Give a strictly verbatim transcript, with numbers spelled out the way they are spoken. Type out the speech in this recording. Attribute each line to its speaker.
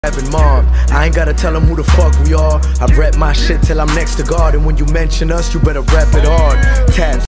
Speaker 1: Having mob, I ain't gotta tell them who the fuck we are. I rep my shit till I'm next to God, and when you mention us, you better rep it hard. Tabs.